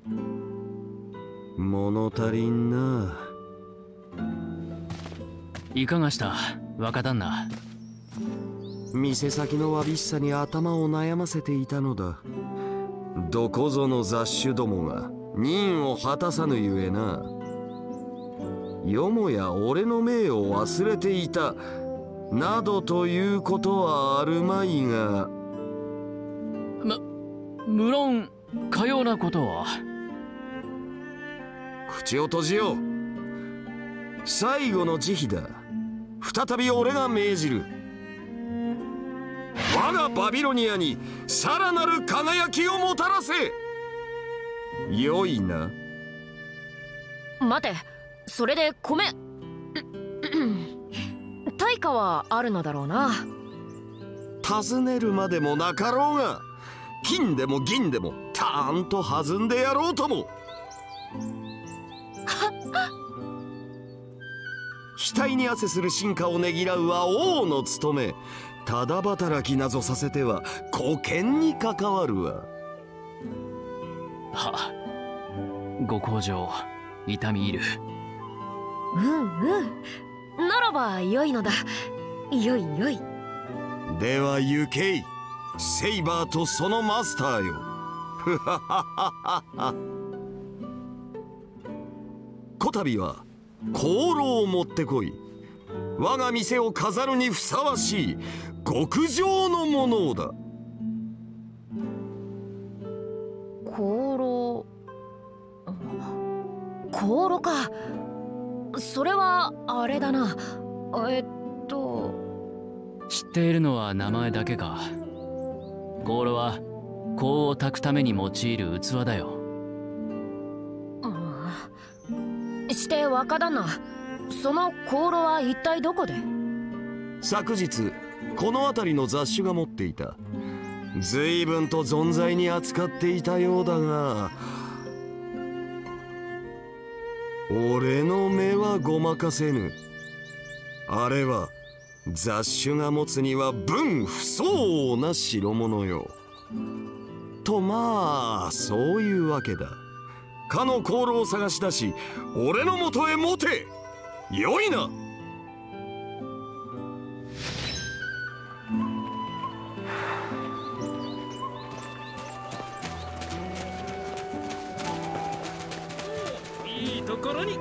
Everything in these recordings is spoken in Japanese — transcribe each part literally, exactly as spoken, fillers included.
物足りんな。 いかがした若旦那。 店先のわびしさに頭を悩ませていたのだ。どこぞの雑種どもが任を果たさぬゆえな。よもや俺の命を忘れていたなどということはあるまいが。 む無論かようなことは。 口を閉じよう。最後の慈悲だ。再び俺が命じる。我がバビロニアにさらなる輝きをもたらせ。よいな。 待て、それで米対価はあるのだろうな。 尋ねるまでもなかろうが、金でも銀でもたーんと弾んでやろうとも。額に汗する進化をねぎらうは王の務め。ただ働きなぞさせては貢献に関わるわ。 は、ご厚情痛み入る。 うんうん、ならば良いのだ。よいよい。 では行けい、セイバーとそのマスターよ。ふはははは。こたびは香炉を持ってこい。我が店を飾るにふさわしい極上のものだ。 香炉、香炉か。それはあれだな。えっと知っているのは名前だけか。香炉は香を焚くために用いる器だよ。 して若旦那、その香炉は一体どこで？ 昨日この辺りの雑種が持っていた。随分と存在に扱っていたようだが、俺の目はごまかせぬ。あれは雑種が持つには分不相応な代物よ。とまあそういうわけだ。かの香炉を探し出し俺のもとへ持て。よいな。 いいところに。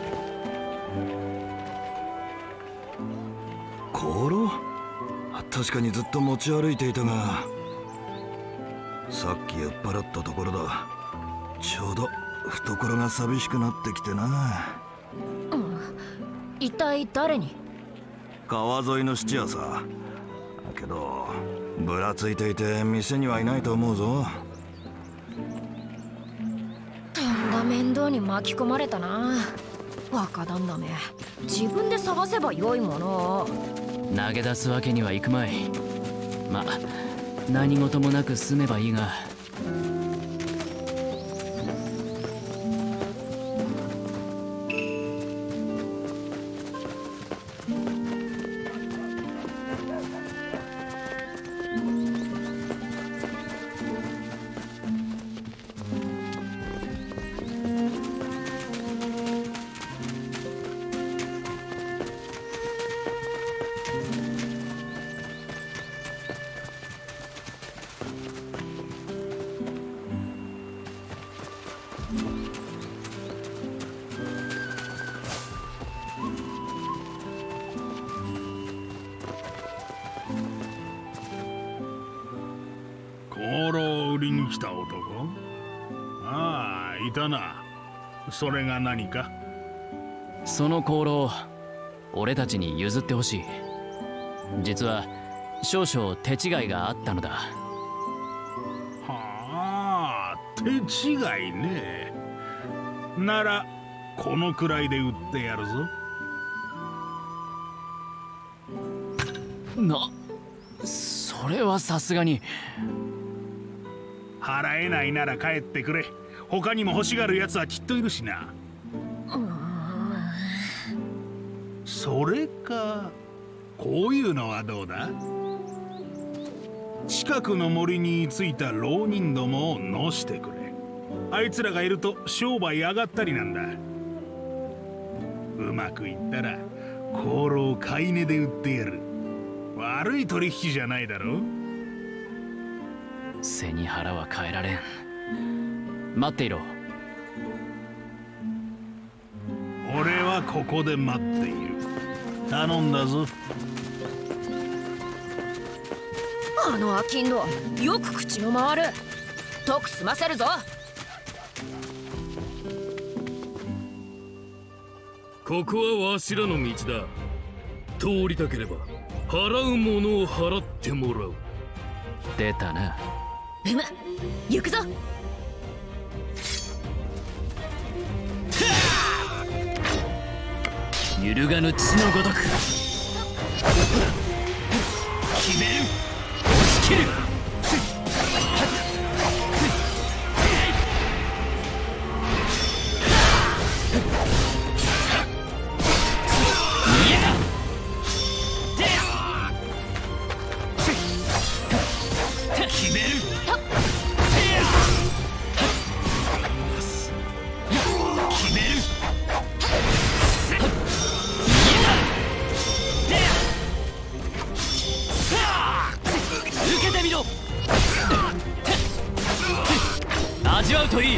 香炉？確かにずっと持ち歩いていたが、さっき酔っ払ったところだ。ちょうど懐が寂しくなってきてな。 うん、一体誰に？ 川沿いの質屋さ。けどぶらついていて店にはいないと思うぞ。 とんだ面倒に巻き込まれたな。若旦那め、自分で探せばよいものを。 投げ出すわけにはいくまい。ま、何事もなく済めばいいが。 香炉を売りに来た男？ああ、いたな。それが何か？ その香炉を俺たちに譲ってほしい。実は少々手違いがあったのだ。 はあ、手違いね。ならこのくらいで売ってやるぞ。 な、それはさすがに。 払えないなら帰ってくれ。他にも欲しがるやつはきっといるしな。それか、こういうのはどうだ？近くの森に着いた浪人どもを乗してくれ。 あいつらがいると商売上がったりなんだ。うまくいったら香炉を買い値で売ってやる。悪い取引じゃないだろ。 背に腹は変えられん。待っていろ。 俺はここで待っている。頼んだぞ。 あのアキンドよく口の回る。とく済ませるぞ。 ここはわしらの道だ。通りたければ払うものを払ってもらう。 出たな。 うむ、行くぞ。 揺るがぬ血のごとく決める。押し切る。味わうといい。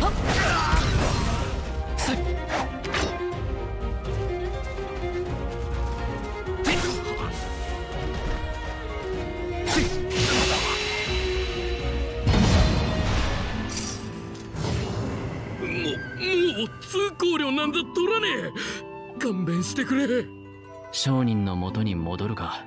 もう、もう通行料なんざ取らねえ。勘弁してくれ。 商人の元に戻るか。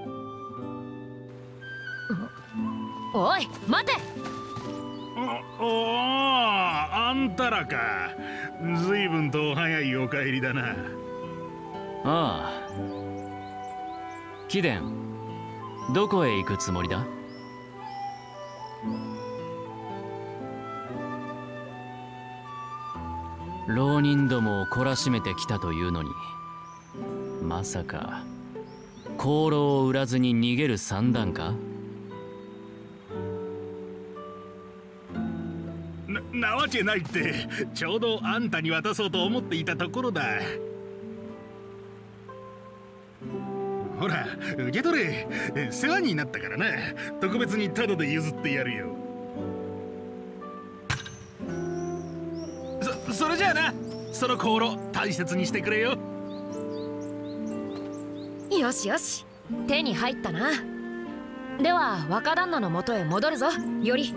おい待て。 おお、あんたらか。ずいぶんと早いお帰りだな。 ああ、貴殿、どこへ行くつもりだ？浪人どもを懲らしめてきたというのに、まさか香炉を売らずに逃げる算段か？ な, なわけないって。ちょうどあんたに渡そうと思っていたところだ。ほら受け取れ。世話になったからな。特別にタダで譲ってやるよ。そそれじゃあな、その香炉大切にしてくれよ。 よしよし、手に入ったな。では若旦那の元へ戻るぞ。より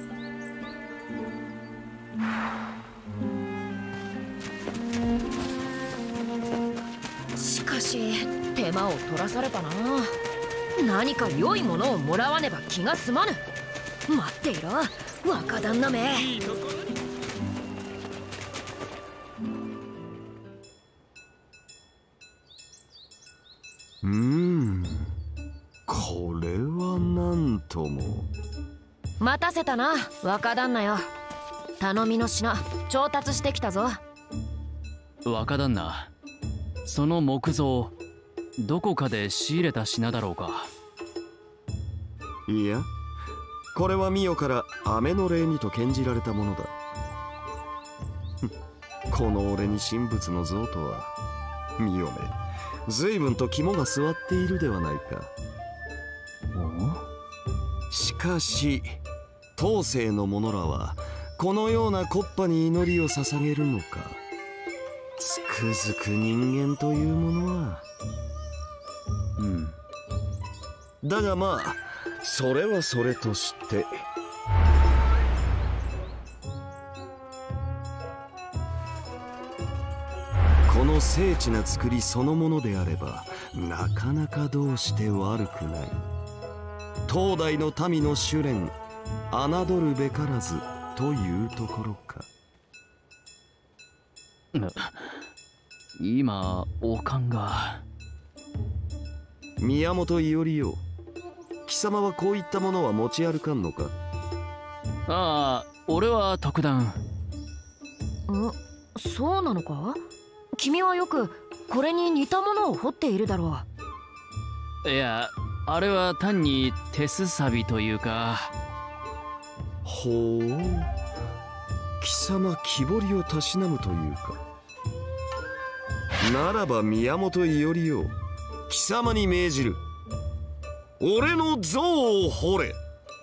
しかし手間を取らされたな。何か良いものをもらわねば気が済まぬ。待っていろ若旦那め。 うーん、これはなんとも。 待たせたな若旦那よ。頼みの品調達してきたぞ。 若旦那、その木造どこかで仕入れた品だろうか？ いや、これはミオから雨の霊にと献じられたものだ。この俺に神仏の像とは。ミオめ、随分と肝が据わっているではないか。しかし当世の者らはこのような木っ端に祈りを捧げるのか。つくづく人間というものは。 うん。 だがまあそれはそれとして、この精緻な作りそのものであればなかなかどうして悪くない。当代の民の修練、侮るべからずというところか。 今おかんが。 宮本伊織よ、貴様はこういったものは持ち歩かんのか？ ああ、俺は特段。 ん、そうなのか？君はよくこれに似たものを彫っているだろう。いや、あれは単に手すさびというか。 ほう、 貴様木彫りをたしなむというか。ならば宮本伊織よ、貴様に命じる。俺の像を彫れ。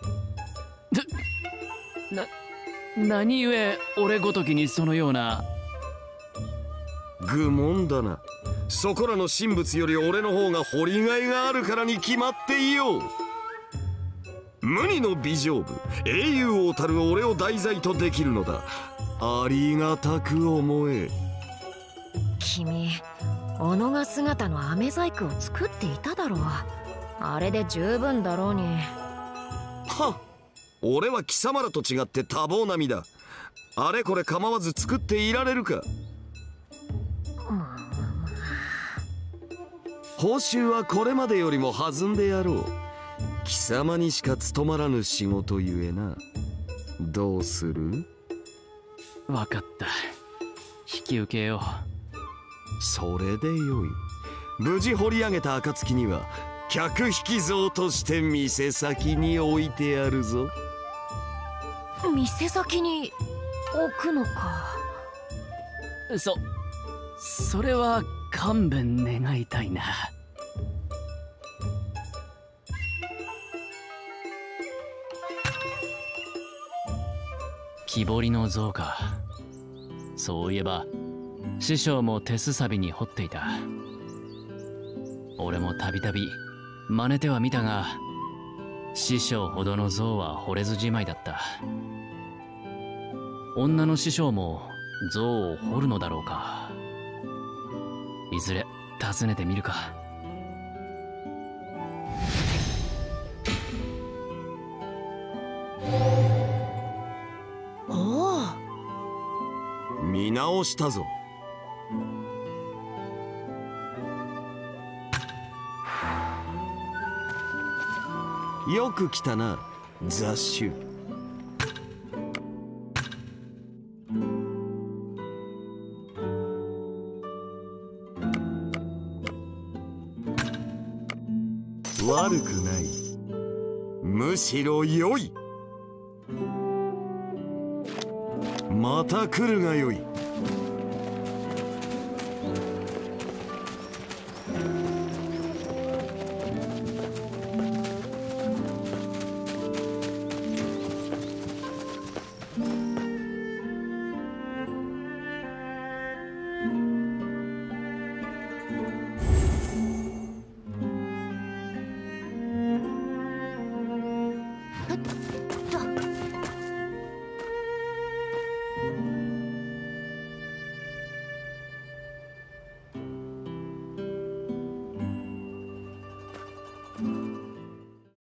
な何故俺ごときにそのような。 愚問だな。そこらの神仏より俺の方が掘りがいがあるからに決まっていよう。無二の美丈夫英雄王たる俺を題材とできるのだ。ありがたく思え。 君、小野が姿の飴細工を作っていただろう。あれで十分だろうに。 はっ、俺は貴様らと違って多忙な身だ。あれこれ構わず作っていられるか。報酬はこれまでよりも弾んでやろう。貴様にしか務まらぬ仕事ゆえな。どうする？ 分かった、引き受けよう。それでよい。無事掘り上げた暁には客引き像として店先に置いてやるぞ。 店先に置くのか。 そそれは勘弁願いたいな。木彫りの像か。そういえば師匠も手すさびに彫っていた。俺もたびたび真似ては見たが、師匠ほどの像は彫れずじまいだった。女の師匠も像を彫るのだろうか。いずれ訪ねてみるか。 おお、 見直したぞ。よく来たな、雑種。悪くない。むしろ良い。また来るがよい。